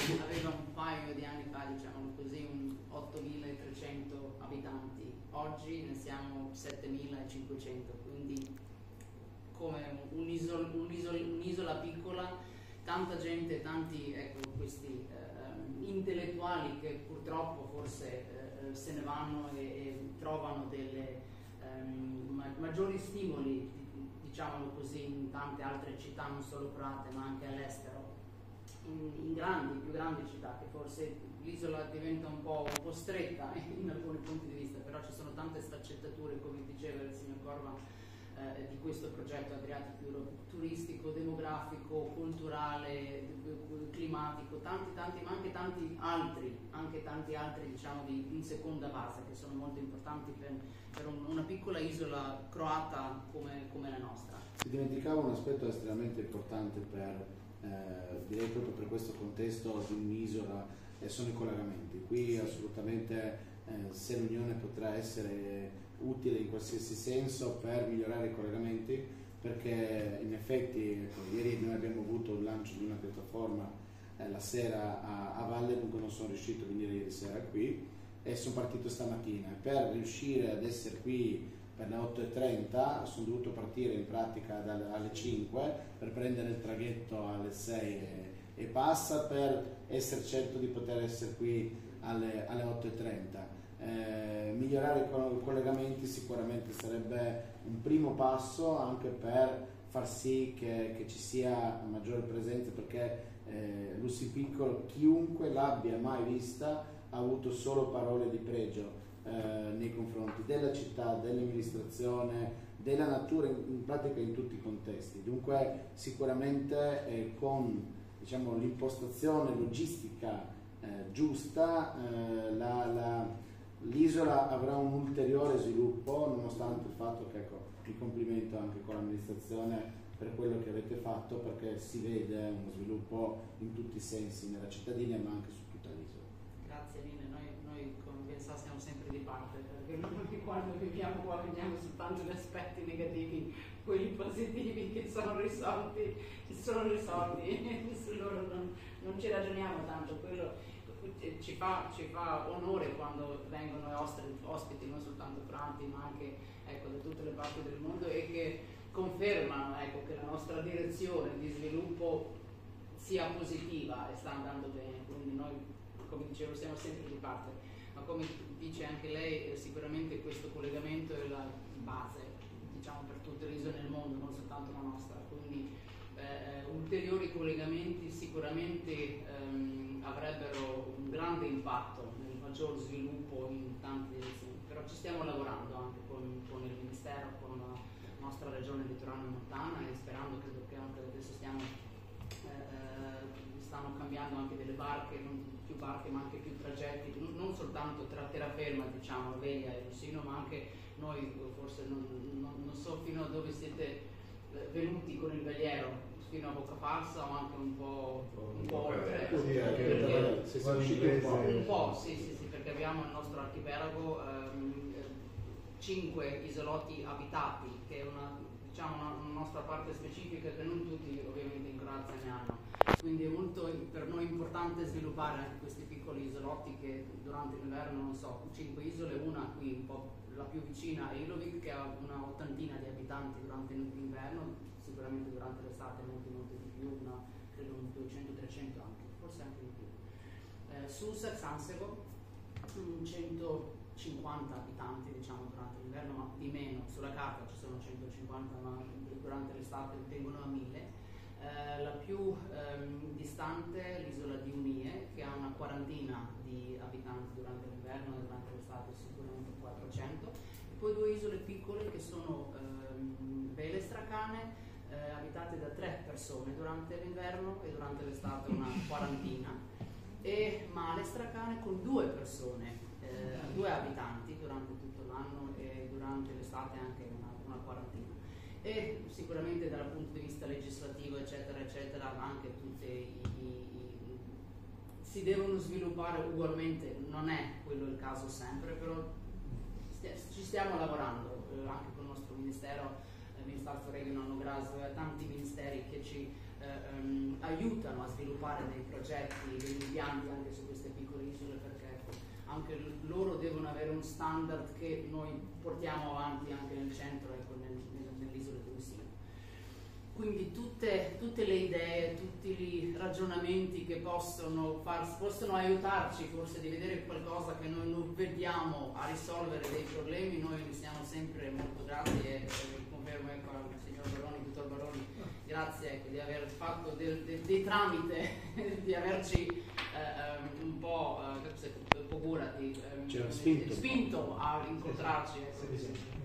aveva un paio di anni fa, diciamo così, 8.300 abitanti, oggi ne siamo 7.500, quindi come un'isola piccola, tanta gente, tanti, ecco, questi intellettuali che purtroppo forse se ne vanno e trovano delle maggiori stimoli, diciamolo così, in tante altre città, non solo croate ma anche all'estero, in più grandi città, che forse l'isola diventa un po' stretta in alcuni punti di vista, però ci sono tante sfaccettature, come diceva il signor Corva, di questo progetto Adriatic Europe, turistico, demografico, culturale, climatico, tanti, ma anche tanti altri diciamo in seconda base, che sono molto importanti per una piccola isola croata come la nostra. Si dimenticava un aspetto estremamente importante direi proprio per questo contesto di un'isola, sono i collegamenti. Qui assolutamente se l'Unione potrà essere utile in qualsiasi senso per migliorare i collegamenti, perché in effetti, ecco, ieri noi abbiamo avuto il lancio di una piattaforma la sera a Valle, dunque non sono riuscito a venire ieri sera qui e sono partito stamattina. Per riuscire ad essere qui per le 8:30 sono dovuto partire in pratica alle 5 per prendere il traghetto alle 6 e passa, per essere certo di poter essere qui alle 8:30. Migliorare i collegamenti sicuramente sarebbe un primo passo anche per far sì che ci sia maggiore presenza, perché Lucy Piccolo, chiunque l'abbia mai vista, ha avuto solo parole di pregio nei confronti della città, dell'amministrazione, della natura, in pratica in tutti i contesti. Dunque sicuramente con, diciamo, l'impostazione logistica giusta, l'isola avrà un ulteriore sviluppo, nonostante il fatto che, ecco, mi complimento anche con l'amministrazione per quello che avete fatto, perché si vede uno sviluppo in tutti i sensi nella cittadina ma anche su tutta l'isola. Grazie Lina, noi come ben sa siamo sempre di parte, perché noi quando viviamo qua vediamo soltanto gli aspetti negativi, quelli positivi che sono risolti, su loro non ci ragioniamo tanto. Quello ci fa onore quando vengono ospiti non soltanto croati ma anche, ecco, da tutte le parti del mondo, e che confermano, ecco, che la nostra direzione di sviluppo sia positiva e sta andando bene. Quindi noi, come dicevo, siamo sempre di parte, ma come dice anche lei, sicuramente questo collegamento è la base, diciamo, per tutte le isole nel mondo, non soltanto la nostra. Quindi ulteriori collegamenti sicuramente avrebbero un grande impatto nel maggior sviluppo in tante direzioni, però ci stiamo lavorando anche con il Ministero, con la nostra regione Litoranea Montana, e sperando che anche adesso stanno cambiando anche delle barche, non più barche ma anche più tragetti, non soltanto tra terraferma, diciamo, Velia e Rusino, ma anche noi, forse non so fino a dove siete venuti con il veliero, fino a Boccapassa o anche un po' oltre. Sì, perché abbiamo il nostro archipelago 5 isolotti abitati, che è una nostra parte specifica che non tutti ovviamente in Croazia ne hanno. Quindi è molto per noi importante sviluppare anche questi piccoli isolotti che durante l'inverno, non so, 5 isole, una qui un po' la più vicina è Ilovik, che ha una 80 di abitanti durante l'inverno, sicuramente durante l'estate molto di più, credo un 200-300 anche, forse anche di più. Susa, Sansevo, 150 abitanti, diciamo, durante l'inverno, ma di meno. Sulla carta ci sono 150, ma durante l'estate tengono a 1000. La più distante, l'isola di Unie, che ha una 40 di abitanti durante l'inverno, e durante l'estate sicuramente 400. E poi 2 isole piccole che sono Vele Stracane, abitate da 3 persone durante l'inverno e durante l'estate una 40, e Male Stracane con 2 persone, 2 abitanti durante tutto l'anno, e durante l'estate anche una 40. E sicuramente dal punto di vista legislativo eccetera anche tutte si devono sviluppare ugualmente, non è quello il caso sempre, però ci stiamo lavorando anche con il nostro ministero, il Ministero regionale, tanti ministeri che ci aiutano a sviluppare dei progetti, degli impianti anche su queste piccole isole, perché anche loro devono avere un standard che noi portiamo avanti anche nel centro, ecco, nell'isola dove siamo. Quindi tutte le idee, tutti i ragionamenti che possono aiutarci forse di vedere qualcosa che noi non vediamo a risolvere dei problemi, noi ne siamo sempre molto grati e confermo, ecco, al signor Baroni, dottor Baroni, grazie, ecco, di aver fatto dei tramite, di averci un po' spinto a incontrarci. Ecco.